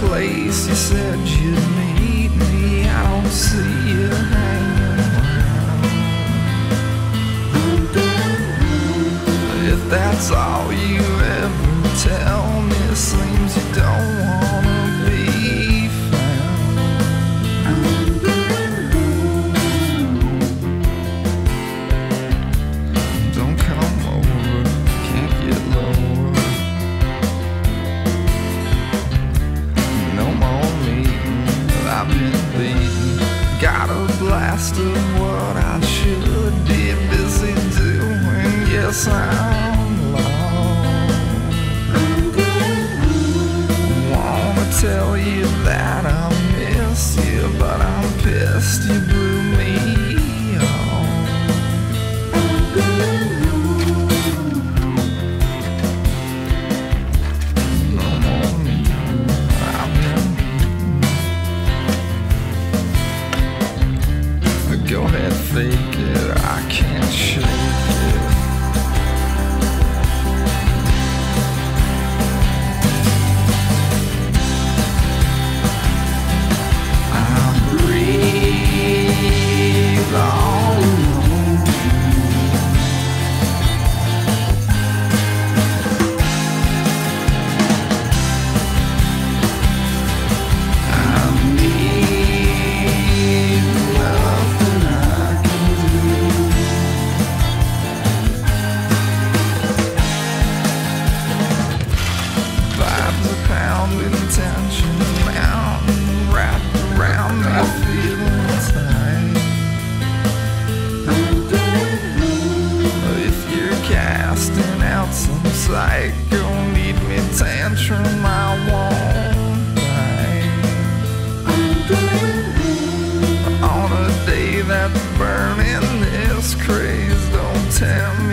place you said you'd meet me. I don't see you hanging around. If that's all you ever tell me, it seems you don't wanna be found. Don't come over, can't get lower. No more meeting, I've been beaten. Got a blast of what I should be busy doing. Yes, I'm lost. Wanna tell you that I miss you, but I'm pissed you blew me off. No more meeting, I've been beaten. Go ahead, fake it, I can't shake it. I breathe all alone. I need nothing I can do. Vibes are pounding, tension mountain wrapped around me, feeling tight. If you're casting out some psycho, need me tantrum, I won't bite. On a day that's burning this craze, don't tell me